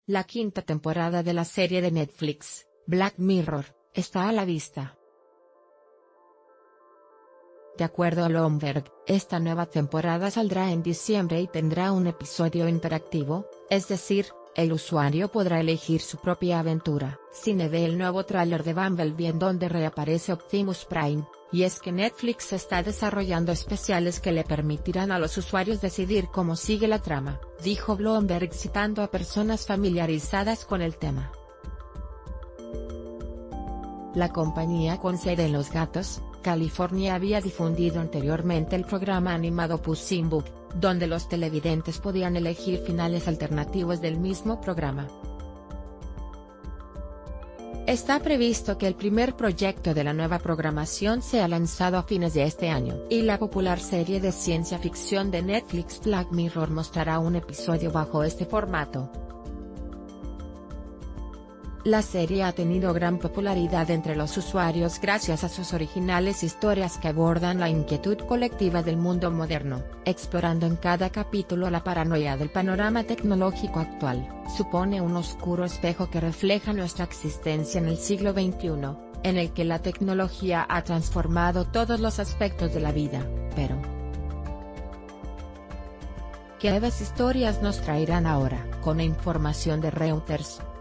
La quinta temporada de la serie de Netflix, Black Mirror, está a la vista. De acuerdo a Bloomberg, esta nueva temporada saldrá en diciembre y tendrá un episodio interactivo, es decir, el usuario podrá elegir su propia aventura. Cine ve el nuevo tráiler de Bumblebee en donde reaparece Optimus Prime, y es que Netflix está desarrollando especiales que le permitirán a los usuarios decidir cómo sigue la trama, dijo Bloomberg citando a personas familiarizadas con el tema. La compañía con sede en Los Gatos, California había difundido anteriormente el programa animado Puss in Book, donde los televidentes podían elegir finales alternativos del mismo programa. Está previsto que el primer proyecto de la nueva programación sea lanzado a fines de este año, y la popular serie de ciencia ficción de Netflix Black Mirror mostrará un episodio bajo este formato. La serie ha tenido gran popularidad entre los usuarios gracias a sus originales historias que abordan la inquietud colectiva del mundo moderno, explorando en cada capítulo la paranoia del panorama tecnológico actual. Supone un oscuro espejo que refleja nuestra existencia en el siglo XXI, en el que la tecnología ha transformado todos los aspectos de la vida, pero ¿qué nuevas historias nos traerán ahora? Con información de Reuters.